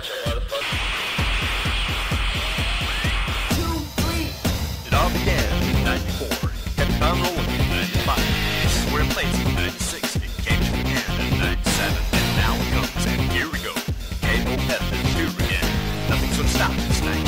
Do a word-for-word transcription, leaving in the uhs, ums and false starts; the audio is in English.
It all began in ninety-four, kept on rolling in ninety-five, we're in place in ninety-six, it came to an end in ninety-seven, and now it comes, and here we go. K O F is here again. Nothing's gonna stop this night.